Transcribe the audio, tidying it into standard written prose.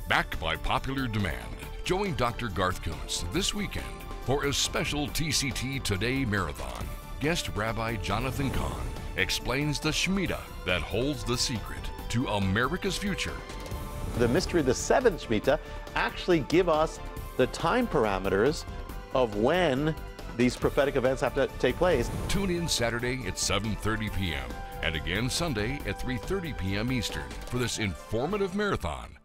Backed by popular demand, join Dr. Garth Kuntz this weekend for a special TCT Today Marathon. Guest Rabbi Jonathan Cahn explains the Shemitah that holds the secret to America's future. The mystery of the seventh Shemitah actually give us the time parameters of when these prophetic events have to take place. Tune in Saturday at 7:30 p.m. and again Sunday at 3:30 p.m. Eastern for this informative marathon